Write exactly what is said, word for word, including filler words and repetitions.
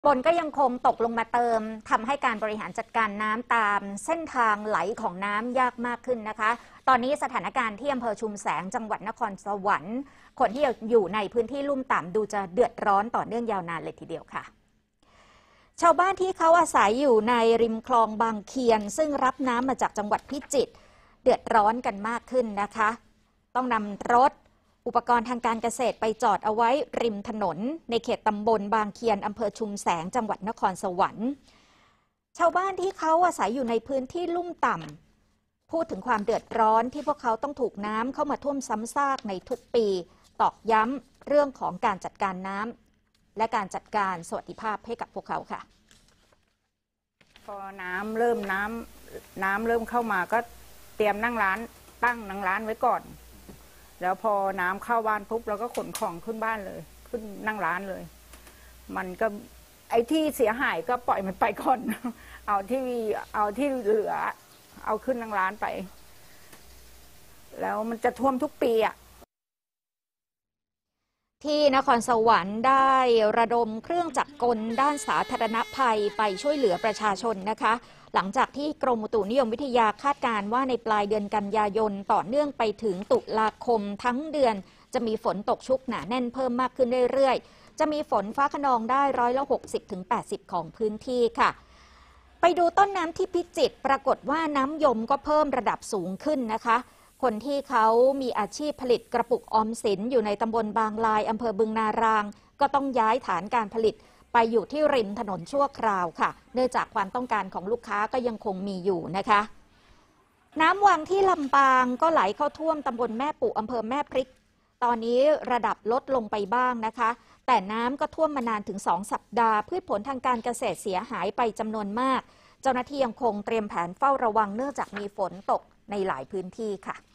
ฝนก็ยังคงตกลงมาเติมทำให้การบริหารจัดการน้ำตามเส้นทางไหลของน้ำยากมากขึ้นนะคะ ตอนนี้สถานการณ์ที่อำเภอชุมแสงจังหวัดนครสวรรค์คนที่อยู่ในพื้นที่ลุ่มต่ำดูจะเดือดร้อนต่อเนื่องยาวนานเลยทีเดียวค่ะ ชาวบ้านที่เขาอาศัยอยู่ในริมคลองบางเคียนซึ่งรับน้ำมาจากจังหวัดพิจิตรเดือดร้อนกันมากขึ้นนะคะ ต้องนำรถอุปกรณ์ทางการเกษตรไปจอดเอาไว้ริมถนนในเขตตำบลบางเคียนอำเภอชุมแสงจังหวัดนครสวรรค์ชาวบ้านที่เขาอาศัยอยู่ในพื้นที่ลุ่มต่ำพูดถึงความเดือดร้อนที่พวกเขาต้องถูกน้ำเข้ามาท่วมซ้ำซากในทุกปีตอกย้ำเรื่องของการจัดการน้ำและการจัดการสวัสดิภาพให้กับพวกเขาค่ะพอน้ำเริ่มน้ำน้ำเริ่มเข้ามาก็เตรียมนั่งร้านตั้งนั่งร้านไว้ก่อนแล้วพอน้ำเข้าบ้านปุ๊บเราก็ขนของขึ้นบ้านเลยขึ้นนั่งร้านเลยมันก็ไอ้ที่เสียหายก็ปล่อยมันไปก่อนเอาที่เอาที่เหลือเอาขึ้นนั่งร้านไปแล้วมันจะท่วมทุกปีอ่ะที่นครสวรรค์ได้ระดมเครื่องจักรกลด้านสาธารณภัยไปช่วยเหลือประชาชนนะคะหลังจากที่กรมอุตุนิยมวิทยาคาดการณ์ว่าในปลายเดือนกันยายนต่อเนื่องไปถึงตุลาคมทั้งเดือนจะมีฝนตกชุกหนาแน่นเพิ่มมากขึ้นเรื่อยๆจะมีฝนฟ้าคะนองได้ร้อยละ หกสิบถึงแปดสิบ ของพื้นที่ค่ะไปดูต้นน้ำที่พิจิตรปรากฏว่าน้ำยมก็เพิ่มระดับสูงขึ้นนะคะคนที่เขามีอาชีพผลิตกระปุกออมสินอยู่ในตำบลบางลายอำเภอบึงนารางก็ต้องย้ายฐานการผลิตไปอยู่ที่ริมถนนชั่วคราวค่ะเนื่องจากความต้องการของลูกค้าก็ยังคงมีอยู่นะคะน้ำวังที่ลำปางก็ไหลเข้าท่วมตำบลแม่ปุอำเภอแม่พริกตอนนี้ระดับลดลงไปบ้างนะคะแต่น้ำก็ท่วมมานานถึงสองสัปดาห์พืชผลทางการเกษตรเสียหายไปจำนวนมากเจ้าหน้าที่ยังคงเตรียมแผนเฝ้าระวังเนื่องจากมีฝนตกในหลายพื้นที่ค่ะ